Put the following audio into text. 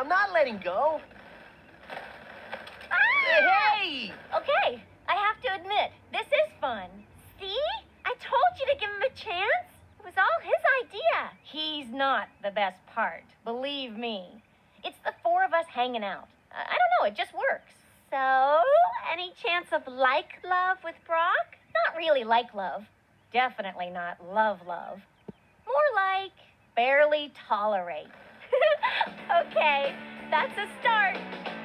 not letting go. Ah! Hey! Okay, I have to admit, this is fun. See? I told you to give him a chance. It was all his idea. He's not the best part, believe me. It's the four of us hanging out. I don't know, it just works. So, any chance of love with Brock? Not really love. Definitely not love. More like barely tolerate. Okay, that's a start.